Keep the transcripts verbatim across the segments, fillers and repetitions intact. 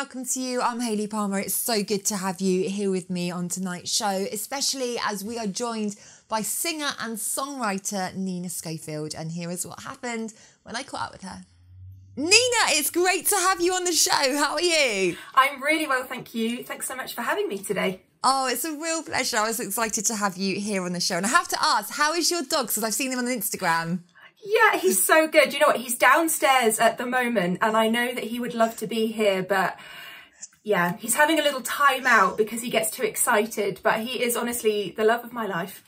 welcome to you. I'm Hayley Palmer. It's so good to have you here with me on tonight's show, especially as we are joined by singer and songwriter Nina Schofield. And here is what happened when I caught up with her. Nina, it's great to have you on the show. How are you? I'm really well, thank you. Thanks so much for having me today. Oh, it's a real pleasure. I was excited to have you here on the show. And I have to ask, how is your dog? Because I've seen him on Instagram. Yeah, he's so good. You know what? He's downstairs at the moment, and I know that he would love to be here, but yeah, he's having a little time out because he gets too excited, but he is honestly the love of my life.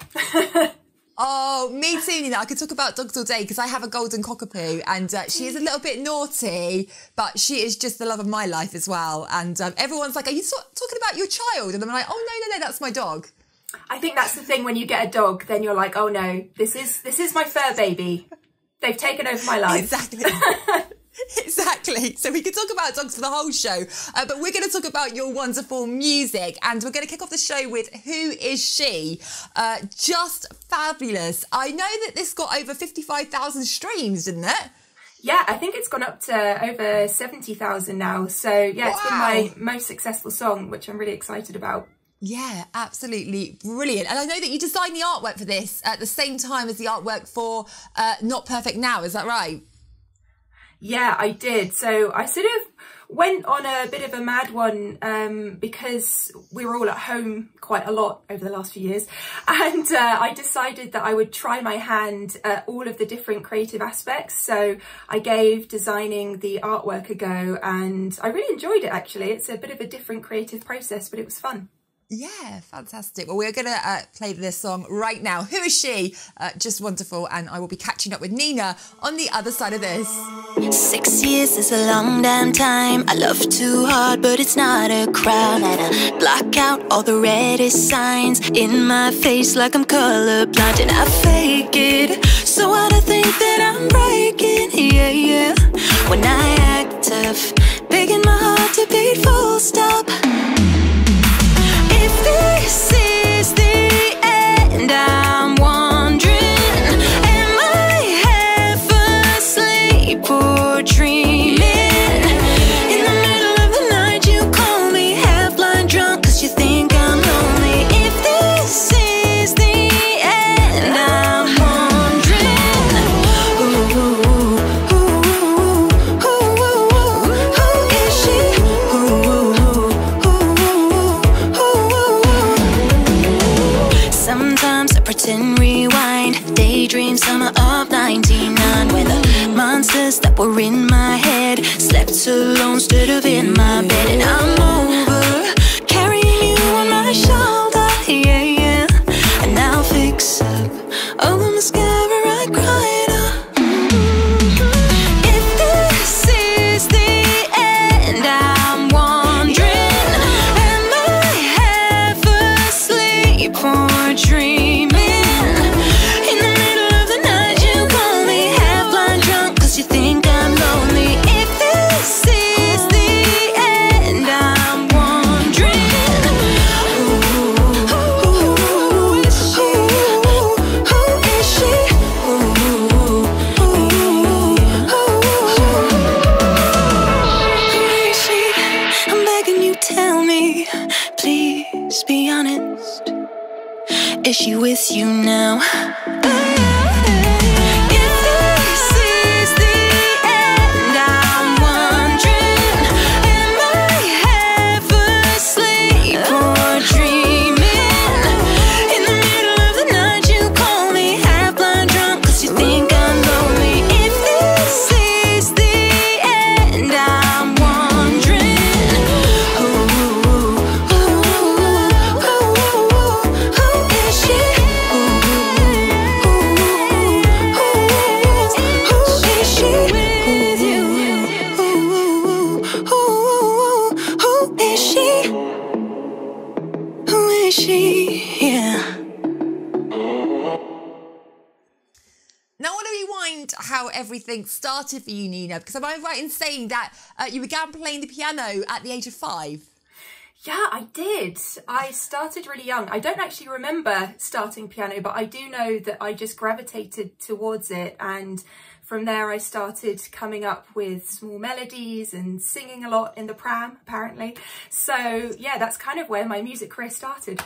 Oh, me too, Nina. I could talk about dogs all day because I have a golden cockapoo and uh, she is a little bit naughty, but she is just the love of my life as well. And um, everyone's like, are you so talking about your child? And I'm like, oh, no, no, no, that's my dog. I think that's the thing when you get a dog, then you're like, oh no, this is this is my fur baby. They've taken over my life. Exactly. Exactly. So we could talk about dogs for the whole show, uh, but we're going to talk about your wonderful music, and we're going to kick off the show with Who Is She? Uh, just fabulous. I know that this got over fifty-five thousand streams, didn't it? Yeah, I think it's gone up to over seventy thousand now. So yeah, it's Wow. been my most successful song, which I'm really excited about. Yeah, absolutely brilliant. And I know that you designed the artwork for this at the same time as the artwork for uh, Not Perfect Now, is that right? Yeah, I did. So I sort of went on a bit of a mad one um, because we were all at home quite a lot over the last few years. And uh, I decided that I would try my hand at all of the different creative aspects. So I gave designing the artwork a go and I really enjoyed it, actually. It's a bit of a different creative process, but it was fun. Yeah, fantastic. Well, we're going to uh, play this song right now. Who Is She? Uh, just wonderful. And I will be catching up with Nina on the other side of this. Six years is a long damn time. I love too hard, but it's not a crime. And I block out all the reddest signs in my face like I'm colorblind. And I fake it, so why do I think that I'm breaking? Yeah, yeah. When I act tough, begging my heart to beat full stop. If this is the end, I'm wondering, am I half asleep or dreaming? In the middle of the night you call me half blind drunk cause you think I'm lonely. If this is the end, I'm wondering, ooh, ooh, ooh, ooh, ooh, who is she? Ooh, sometimes I pretend rewind, daydream summer of ninety-nine, where the monsters that were in my head slept alone instead of in my bed. And I'm over carrying you on my shoulder, yeah, yeah. And I'll fix up all the mascara I cried up. If this is the end, I'm wondering, am I half asleep or dreaming? In the middle of the night you call me half blind drunk cause you think I'm lonely. If this is the end, I'm wondering, ooh, who is she? Who is she? Ooh, ooh, who is she? I'm begging you, tell me, please be honest. Is she with you now? If this is the end, I'm wondering, am I half asleep or dreaming? In the middle of the night you call me half blind drunk cause you think I'm lonely. If this is the end, I'm wondering, ooh, ooh, ooh, ooh, who is she? Now, I want to rewind how everything started for you, Nina, because am I right in saying that uh, you began playing the piano at the age of five? Yeah, I did. I started really young. I don't actually remember starting piano, but I do know that I just gravitated towards it. And from there I started coming up with small melodies and singing a lot in the pram, apparently. So yeah, that's kind of where my music career started.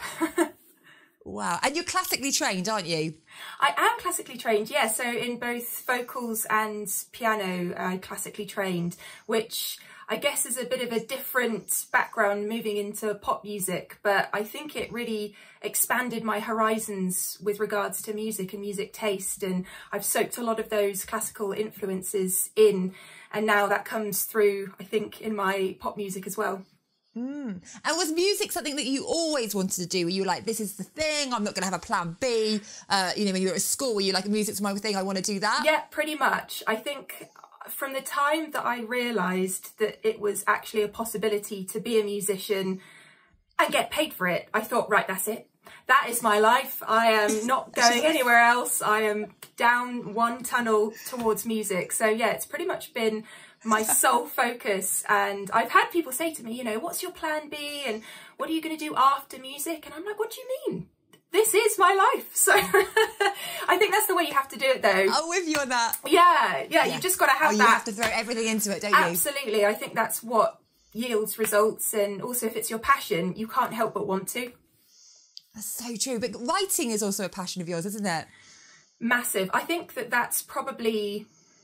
Wow. And you're classically trained, aren't you? I am classically trained, yeah. So in both vocals and piano, uh, classically trained, which I guess is a bit of a different background moving into pop music, but I think it really expanded my horizons with regards to music and music taste. And I've soaked a lot of those classical influences in, and now that comes through, I think, in my pop music as well. Mm. And was music something that you always wanted to do? Were you like, this is the thing, I'm not going to have a plan B? Uh, you know, when you were at school, were you like, music's my thing, I want to do that? Yeah, pretty much. I think from the time that I realised that it was actually a possibility to be a musician and get paid for it, I thought, right, that's it. That is my life. I am not going anywhere else. I am down one tunnel towards music. So yeah, it's pretty much been my sole focus. And I've had people say to me, you know, what's your plan B and what are you going to do after music? And I'm like, what do you mean? This is my life. So I think that's the way you have to do it, though. I'm with you on that. Yeah, yeah, yeah. You've just got to have oh, that. You have to throw everything into it, don't you? Absolutely. I think that's what yields results. And also, if it's your passion, you can't help but want to. That's so true. But writing is also a passion of yours, isn't it? Massive. I think that that's probably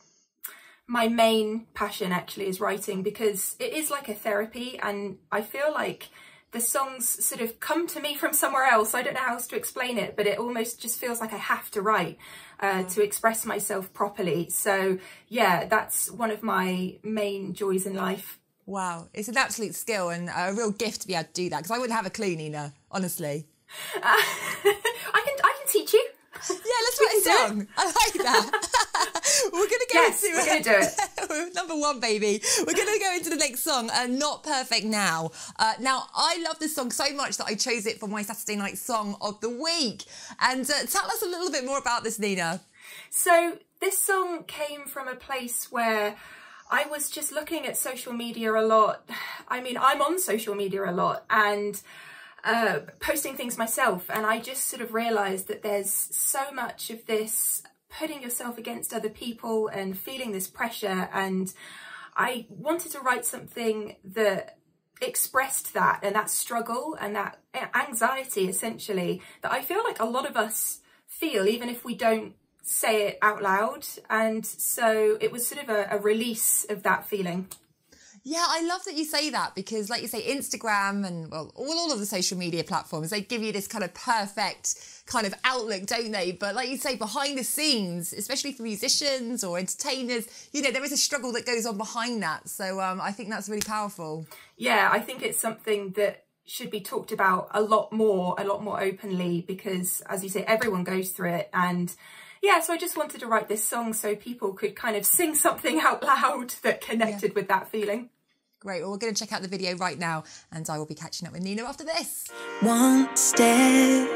my main passion, actually, is writing, because it is like a therapy. And I feel like the songs sort of come to me from somewhere else. I don't know how else to explain it, but it almost just feels like I have to write uh, to express myself properly. So yeah, that's one of my main joys in life. Wow, it's an absolute skill and a real gift to be able to do that, because I wouldn't have a clue, Nina, honestly. Uh, I can I can teach you. Yeah, let's write a song. I like that. We're going to go yes, into we're going to do it. Number one, baby. We're going to go into the next song, uh, Not Perfect Now. Uh, now, I love this song so much that I chose it for my Saturday night song of the week. And uh, tell us a little bit more about this, Nina. So this song came from a place where I was just looking at social media a lot. I mean, I'm on social media a lot and uh, posting things myself. And I just sort of realised that there's so much of this putting yourself against other people and feeling this pressure, and I wanted to write something that expressed that and that struggle and that anxiety, essentially, that I feel like a lot of us feel, even if we don't say it out loud. And so it was sort of a, a release of that feeling. Yeah, I love that you say that, because like you say, Instagram and well, all, all of the social media platforms, they give you this kind of perfect kind of outlook, don't they? But like you say, behind the scenes, especially for musicians or entertainers, you know, there is a struggle that goes on behind that. So um, I think that's really powerful. Yeah, I think it's something that should be talked about a lot more, a lot more openly, because as you say, everyone goes through it. And yeah, so I just wanted to write this song so people could kind of sing something out loud that connected yeah. with that feeling. Great, well, we're going to check out the video right now and I will be catching up with Nina after this. One step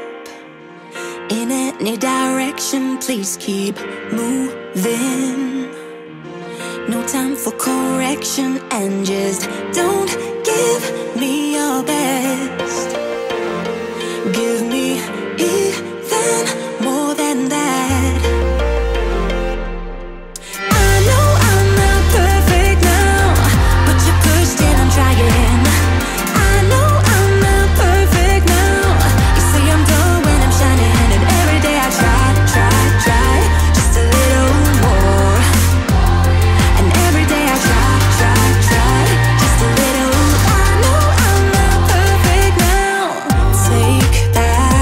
in any direction, please keep moving. No time for correction, and just don't give me your best. Give me even more than that. Take that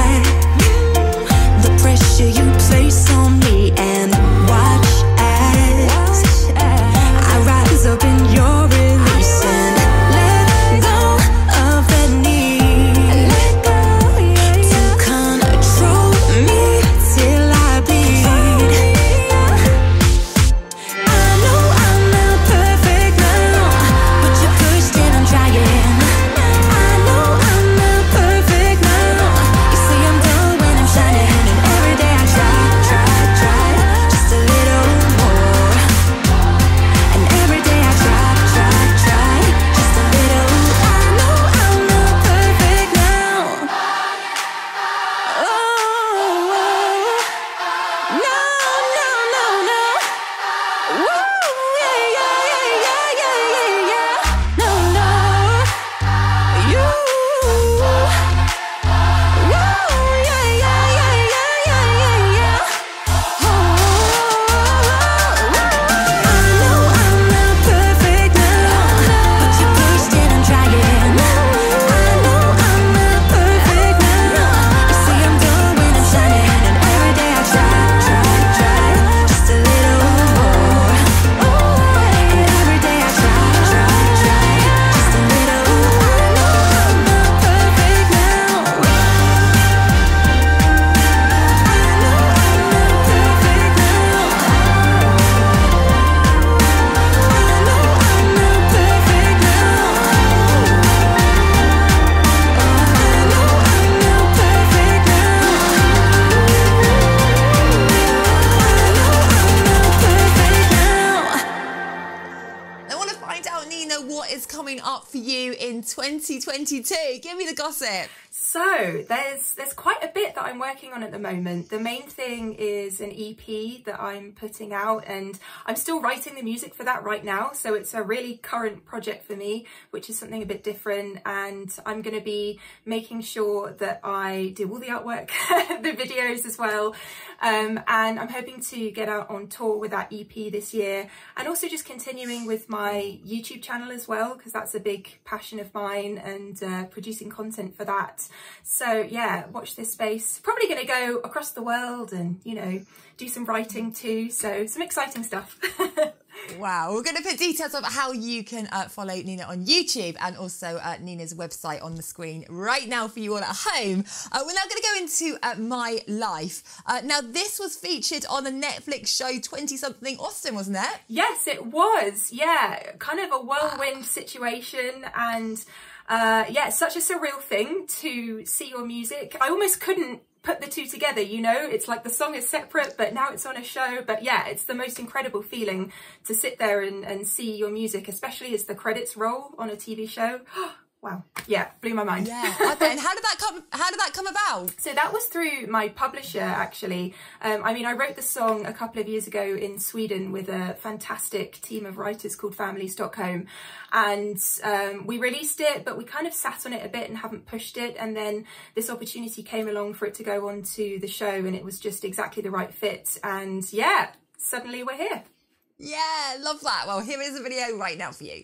Nina, what is coming up for you in twenty twenty-two? Give me the gossip. So there's there's quite a bit that I'm working on at the moment. The main thing is an E P that I'm putting out, and I'm still writing the music for that right now. So it's a really current project for me, which is something a bit different. And I'm going to be making sure that I do all the artwork, the videos as well. Um, and I'm hoping to get out on tour with that E P this year, and also just continuing with my YouTube channel as well, because that's a big passion of mine, and uh, producing content for that. So yeah, watch this space. Probably going to go across the world and, you know, do some writing too. So some exciting stuff. Wow, we're going to put details of how you can uh, follow Nina on YouTube, and also uh, Nina's website on the screen right now for you all at home. Uh, we're now going to go into uh, My Life. Uh, now, this was featured on a Netflix show, twenty something Austin, wasn't it? Yes, it was. Yeah, kind of a whirlwind situation, and uh, yeah, it's such a surreal thing to see your music. I almost couldn't put the two together, you know, it's like the song is separate, but now it's on a show. But yeah, it's the most incredible feeling to sit there and, and see your music, especially as the credits roll on a T V show. Wow, yeah, blew my mind. Yeah, okay. And how did that come? How did that come about? So that was through my publisher, actually. Um, I mean, I wrote the song a couple of years ago in Sweden with a fantastic team of writers called Family Stockholm, and um, we released it, but we kind of sat on it a bit and haven't pushed it. And then this opportunity came along for it to go on to the show, and it was just exactly the right fit. And yeah, suddenly we're here. Yeah, love that. Well, here is a video right now for you.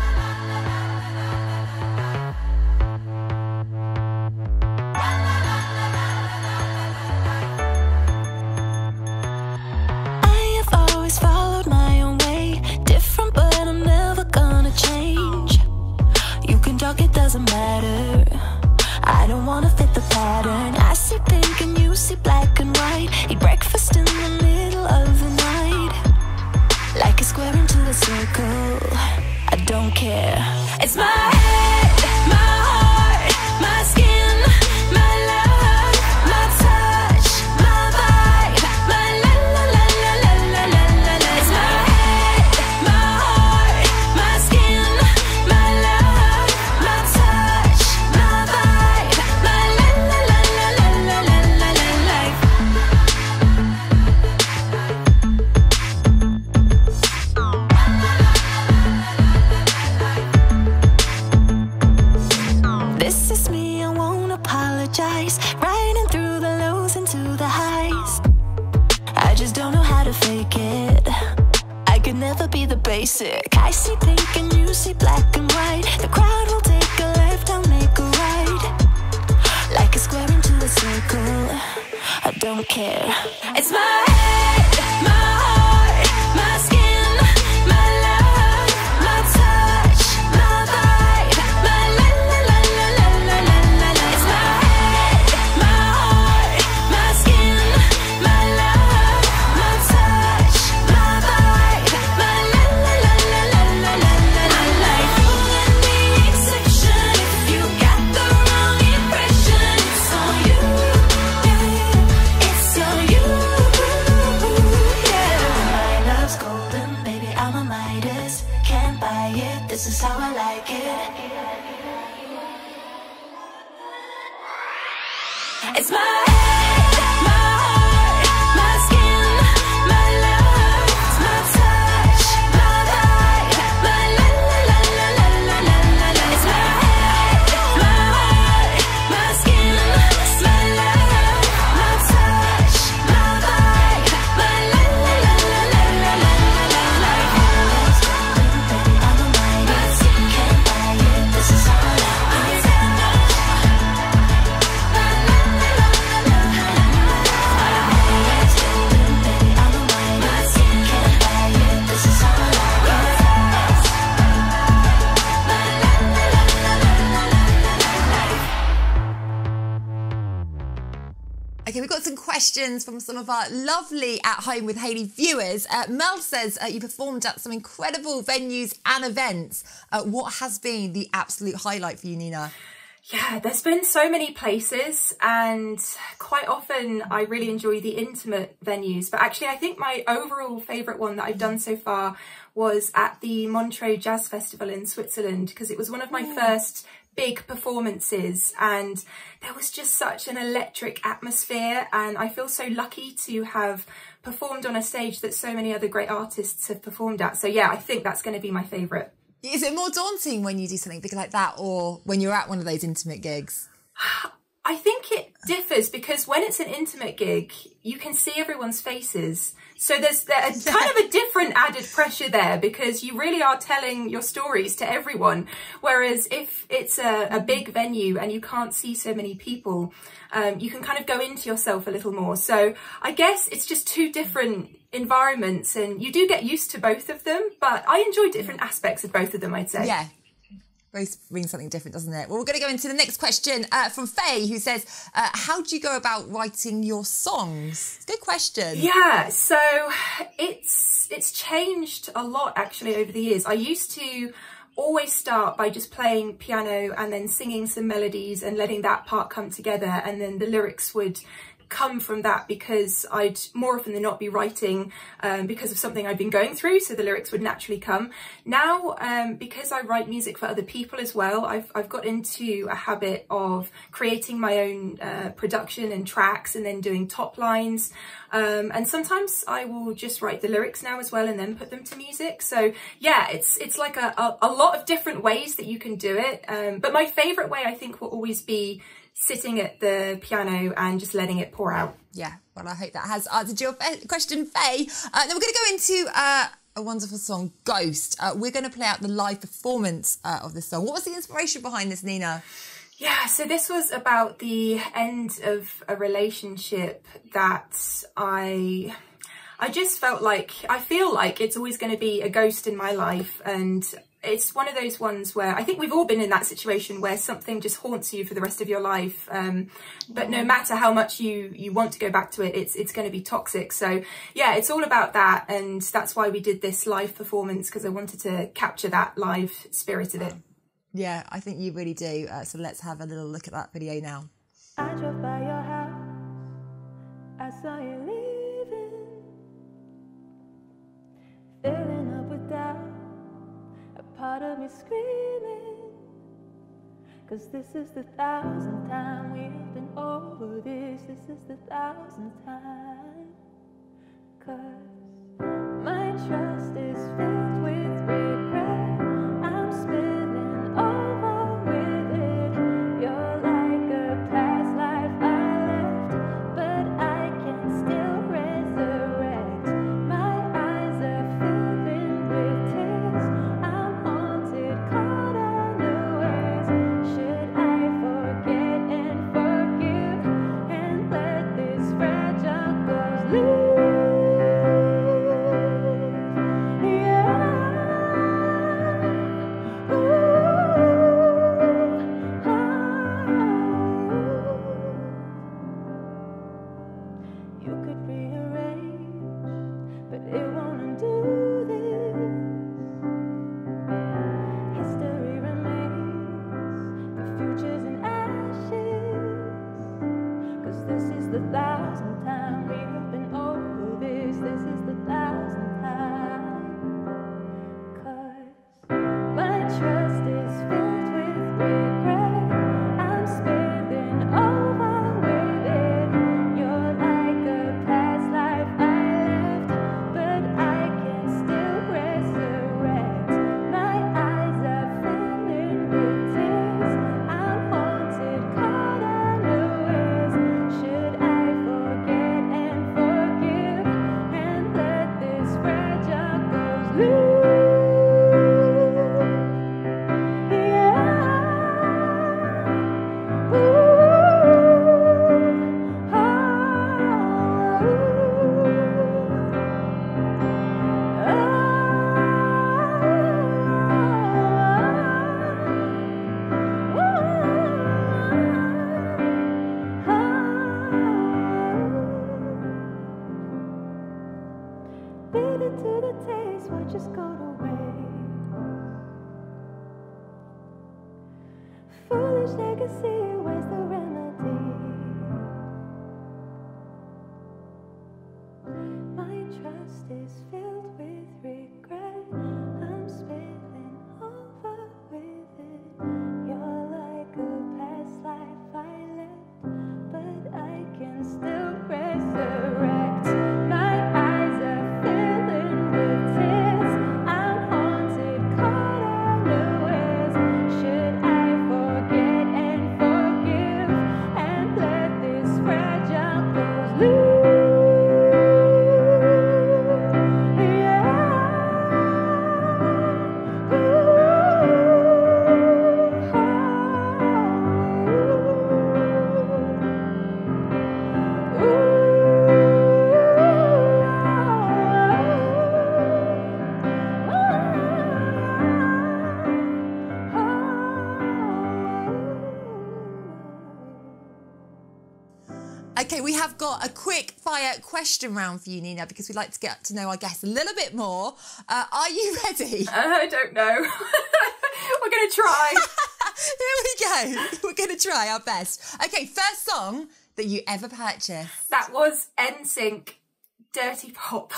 Followed my own way, different, but I'm never gonna change. You can talk, it doesn't matter. I don't wanna fit the pattern. I see pink and you see black and white. Eat breakfast in the middle of the night, like a square into a circle. I don't care. It's my head, my heart, my skin, my love, my touch, my vibe, my la la la la la la la la la. It's my head, my heart, my skin, my love, my touch, my vibe, my la la la la la la la la la. This is me, I won't apologize. Riding through the lows into the highs. I just don't know how to fake it. I could never be the basic. I see pink and you see black and white. The crowd will take a left, I'll make a right, like a square into a circle. I don't care. It's my head, my heart, my skin, my love, my touch, my vibe, my la la la la la la la la la. It's my head, my heart, my skin, my love, my touch, my vibe, my la la la la la la la la la. I'm like rule and the exception. If you got the wrong impression, it's on you. Yeah, it's on you. Yeah, my love's golden, baby, I'm a Midas. Can't buy it, this is how I like it. It's my head, my heart, my skin, my love, my touch, my vibe, my la la la la la la la la la. It's my head, my heart, my skin, my love, my touch, my vibe, my la la la la la la la la la. Baby, I'm a Midas, can't buy it, this is how I like it. Okay, we've got some questions from some of our lovely At Home with Hayley viewers. Uh, Mel says uh, you performed at some incredible venues and events. Uh, what has been the absolute highlight for you, Nina? Yeah, there's been so many places, and quite often I really enjoy the intimate venues. But actually, I think my overall favourite one that I've done so far was at the Montreux Jazz Festival in Switzerland, because it was one of my yeah. first big performances, and there was just such an electric atmosphere, and I feel so lucky to have performed on a stage that so many other great artists have performed at. So yeah, I think that's going to be my favourite. Is it more daunting when you do something big like that, or when you're at one of those intimate gigs? I think it differs, because when it's an intimate gig, you can see everyone's faces. So there's, there's kind of a different added pressure there, because you really are telling your stories to everyone. Whereas if it's a, a big venue and you can't see so many people, um, you can kind of go into yourself a little more. So I guess it's just two different environments, and you do get used to both of them, but I enjoy different aspects of both of them, I'd say. Yeah. Both brings something different, doesn't it? Well, we're going to go into the next question uh, from Faye, who says, uh, how do you go about writing your songs? Good question. Yeah, so it's it's changed a lot, actually, over the years. I used to always start by just playing piano and then singing some melodies and letting that part come together, and then the lyrics would come from that, because I'd more often than not be writing um, because of something I'd been going through, so the lyrics would naturally come. Now, um, because I write music for other people as well, I've, I've got into a habit of creating my own uh, production and tracks, and then doing top lines. Um, and sometimes I will just write the lyrics now as well, and then put them to music. So yeah, it's it's like a, a, a lot of different ways that you can do it. Um, but my favourite way, I think, will always be sitting at the piano and just letting it pour out. Yeah, well, I hope that has answered your question, Faye. Uh, then we're going to go into uh, a wonderful song, Ghost. Uh, we're going to play out the live performance uh, of this song. What was the inspiration behind this, Nina? Yeah, so this was about the end of a relationship that I... I just felt like, I feel like it's always going to be a ghost in my life, and it's one of those ones where I think we've all been in that situation where something just haunts you for the rest of your life. Um, but no matter how much you, you want to go back to it, it's, it's going to be toxic. So yeah, it's all about that. And that's why we did this live performance, because I wanted to capture that live spirit of it. Yeah, I think you really do. Uh, so let's have a little look at that video now. I drove by your house, I saw you leaving, filling up with doubt, a part of me screaming, cause this is the thousandth time we've been over this, this is the thousandth time, cause my trust is filled with regret, I'm spilling over with it, you're like a past life I left, but I can still resurrect, my eyes are filling with tears, I'm haunted, caught unawares, should I forget and forgive, and let this fragile ghost live? wish they could see where's the remedy. My trust is filled with regret. I'm spilling over with it. You're like a past life I lived, but I can still resurrect. My eyes are filling with tears. I'm haunted, caught unawares. Should I forget and forgive and let this fragile close loose? Okay, we have got a quick fire question round for you, Nina, because we'd like to get to know our guests a little bit more. Uh, are you ready? Uh, I don't know. We're going to try. Here we go. We're going to try our best. Okay, first song that you ever purchased. That was N Sync, Dirty Pop.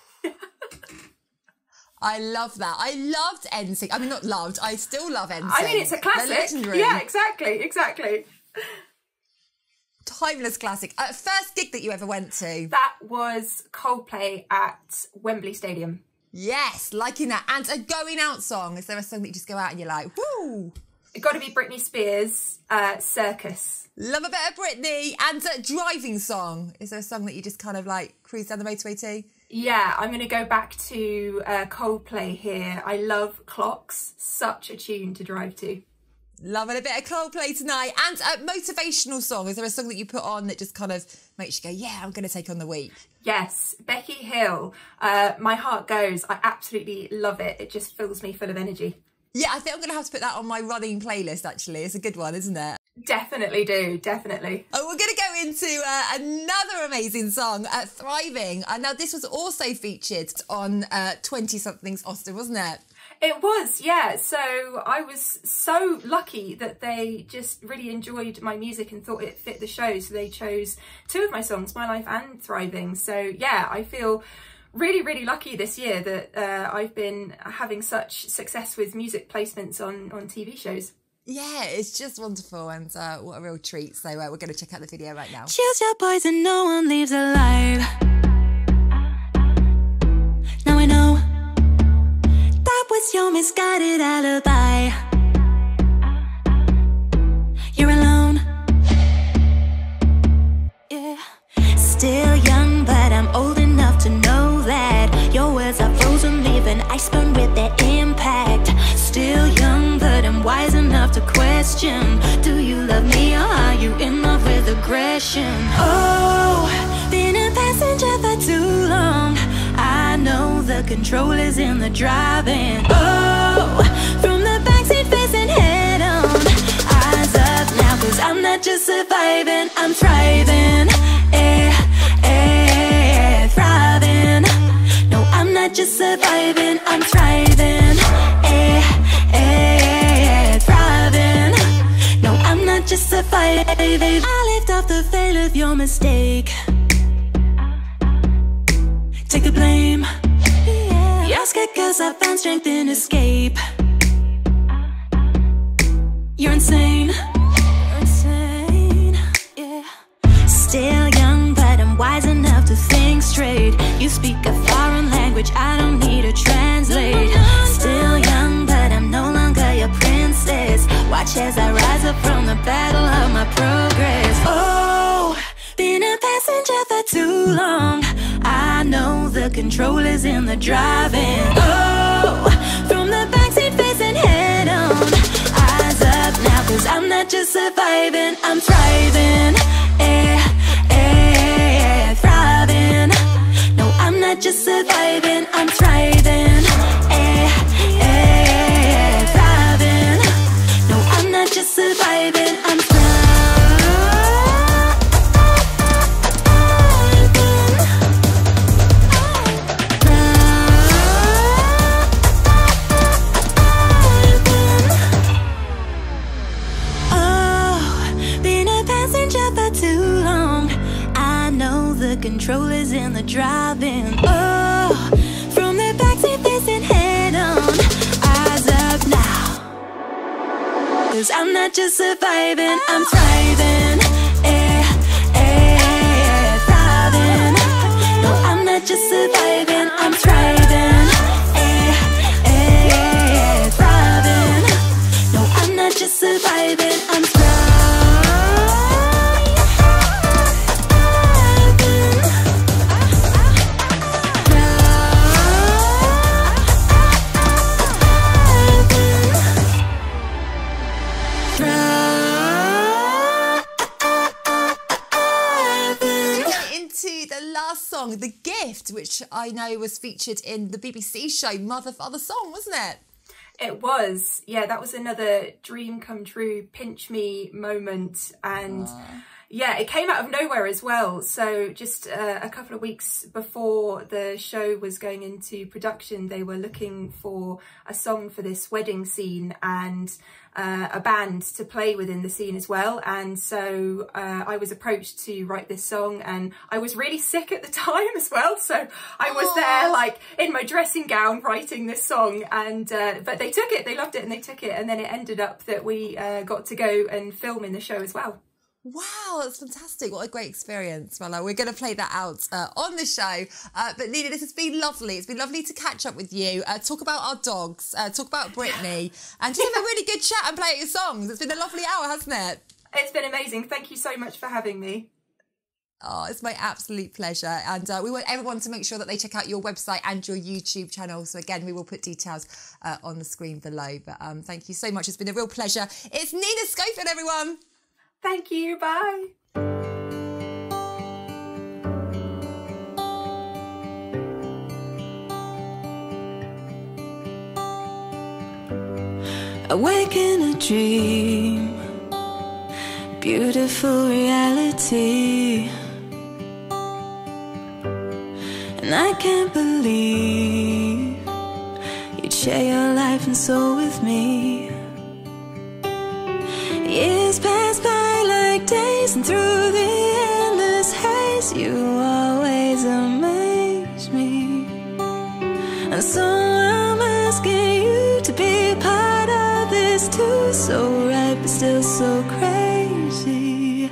I love that. I loved N Sync. I mean, not loved. I still love N Sync. I mean, it's a classic. They're legendary. Yeah, exactly, exactly. Timeless classic. Uh, first gig that you ever went to? That was Coldplay at Wembley Stadium. Yes, liking that. And a going out song. Is there a song that you just go out and you're like, woo? It got to be Britney Spears, uh, Circus. Love a bit of Britney. And a driving song. Is there a song that you just kind of like cruise down the motorway to? Yeah, I'm going to go back to uh, Coldplay here. I love Clocks. Such a tune to drive to. Loving a bit of Coldplay tonight. And a motivational song. Is there a song that you put on that just kind of makes you go, yeah, I'm going to take on the week? Yes, Becky Hill, uh, My Heart Goes. I absolutely love it. It just fills me full of energy. Yeah, I think I'm going to have to put that on my running playlist, actually. It's a good one, isn't it? Definitely do, definitely. Oh, we're going to go into uh, another amazing song, uh, Thriving. Uh, now, this was also featured on uh, twenty-somethings Austin, wasn't it? It was, yeah. So I was so lucky that they just really enjoyed my music and thought it fit the show. So they chose two of my songs, My Life and Thriving. So yeah, I feel really, really lucky this year that uh, I've been having such success with music placements on, on T V shows. Yeah, it's just wonderful, and uh, what a real treat. So uh, we're going to check out the video right now. Choose your poison, no one leaves alive. Now I know that was your misguided alibi. You're alone. Yeah. Still young, but I'm old enough to know that your words are frozen, leaving iceberg with their impact. Still young, but I'm wise enough to question, do you love me or are you in love with aggression? Oh, been a passenger for too long. I know the control is in the driving. Oh, from the backseat facing head on. Eyes up now, cause I'm not just surviving, I'm thriving. Eh, eh, thriving. No, I'm not just surviving, I'm thriving. Eh, eh, thriving. No, I'm not just surviving. I lived off the fail of your mistake. Take the blame. Yeah. You're scared cause I found strength in escape. You're insane. You're insane. Yeah. Still young, but I'm wise enough to think straight. You speak a foreign language, I don't need to translate. Still young, but I'm no longer your princess. Watch as I rise up from the battle of my progress. Oh, been a passenger for too long. I know the control is in the driving. Oh, from the backseat facing head on. Eyes up now, cause I'm not just surviving, I'm thriving. Eh, eh, thriving. No, I'm not just surviving, I'm thriving. Eh, eh, thriving. No, I'm not just surviving, I'm thriving. Oh, controllers in the drive-in. Oh, from the backseat facing head on, eyes up now. Cause I'm not just surviving, I'm thriving. Eh, eh, thriving. No, I'm not just surviving, I'm thriving. Eh, eh, thriving. No, I'm not just surviving, I'm thriving. Song, The Gift, which I know was featured in the B B C show Mother Father Song, wasn't it? It was, yeah, that was another dream come true, pinch me moment. And uh. yeah, it came out of nowhere as well. So just uh, a couple of weeks before the show was going into production, they were looking for a song for this wedding scene and uh, a band to play within the scene as well. And so uh, I was approached to write this song, and I was really sick at the time as well. So I was Aww. there like in my dressing gown writing this song, and uh, but they took it, they loved it and they took it. And then it ended up that we uh, got to go and film in the show as well. Wow, that's fantastic. What a great experience. Well, uh, we're going to play that out uh, on the show. Uh, but Nina, this has been lovely. It's been lovely to catch up with you, uh, talk about our dogs, uh, talk about Brittany, and just have a really good chat and play out your songs. It's been a lovely hour, hasn't it? It's been amazing. Thank you so much for having me. Oh, it's my absolute pleasure. And uh, we want everyone to make sure that they check out your website and your YouTube channel. So again, we will put details uh, on the screen below. But um, thank you so much. It's been a real pleasure. It's Nina Schofield, everyone. Thank you, bye. Awake in a dream, beautiful reality. And I can't believe you'd share your life and soul with me. Years pass by like days, and through the endless haze, you always amaze me. And so I'm asking you to be a part of this too. So right, but still so crazy.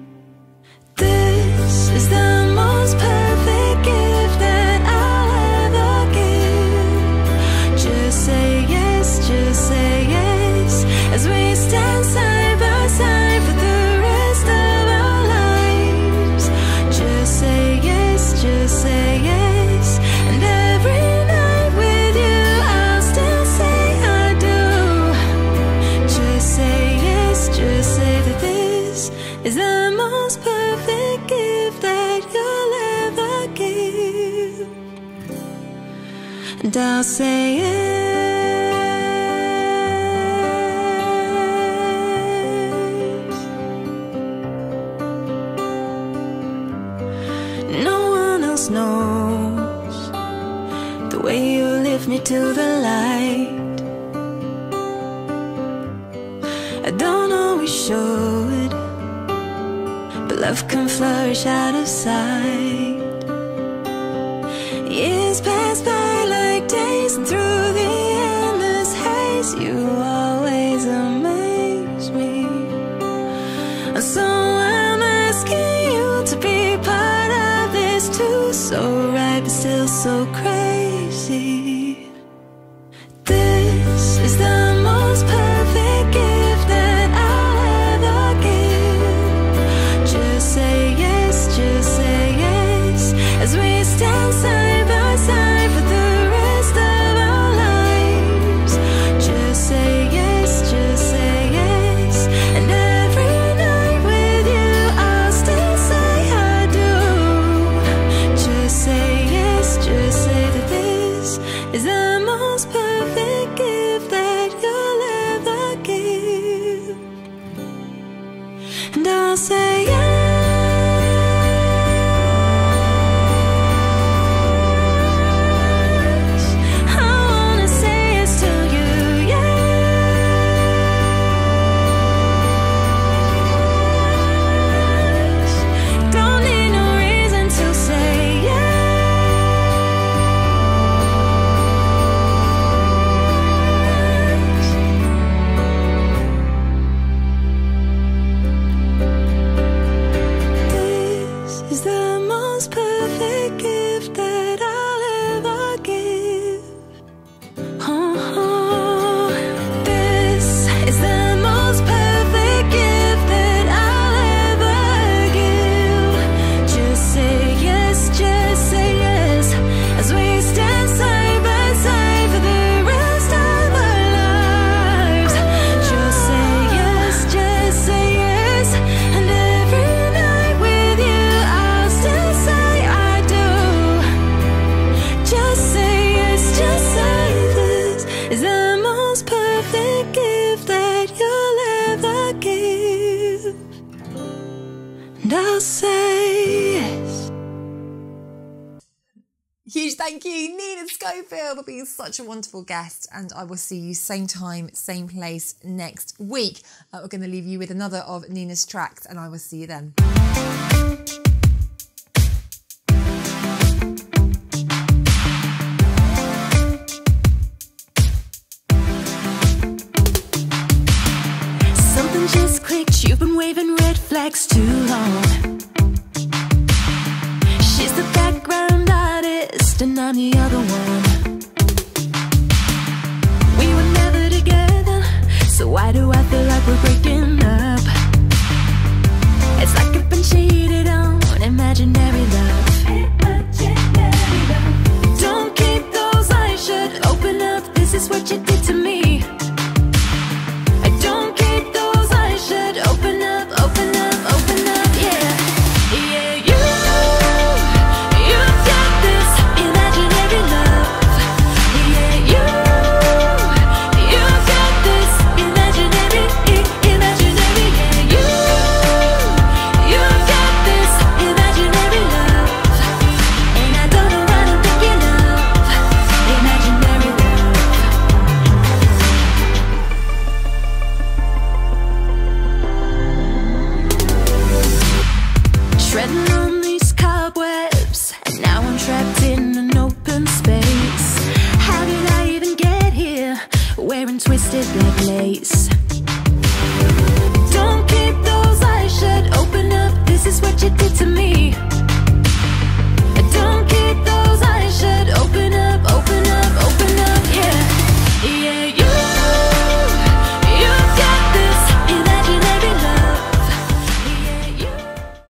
This is the most perfect gift that I'll ever give. Just say yes, just say yes, as we stand side by side for the rest of our lives. Just say yes, just say yes, and every night with you I'll still say I do. Just say yes, just say that this is the most perfect gift that you'll ever give. And I'll say yes. Knows the way you lift me to the light. I don't always show it, but love can flourish out of sight. Years pass by like days, and through the endless haze, you always amaze me. And so I'm asking you to be part of this too. So right, but still so crazy. This is the most perfect gift that I'll ever give. Just say yes, just say yes, as we stand side by side for the rest of our lives. Just say yes, just say and I'll say yes. Huge thank you, Nina Schofield, for being such a wonderful guest, and I will see you same time, same place next week. Uh, we're going to leave you with another of Nina's tracks, and I will see you then. Something just clicked, you've been waving red flags too long. She's the background artist and I'm the other one. We were never together, so why do I feel like we're breaking up? It's like I've been cheated on, imaginary love. Imaginary love. Don't keep those eyes shut, open up, this is what you did to me. I don't keep those eyes shut, open up, open up, open up, yeah. Yeah, you, you've got this imaginary love. Yeah, you, you've got this imaginary, imaginary, yeah. You, you've got this imaginary love. And I don't know what I'm thinking of, imaginary love. Treading on these cobwebs, and now I'm trapped in an open space. How did I even get here, wearing twisted black lace? Don't keep those eyes shut, open up, this is what you did to me. Don't keep those eyes shut, open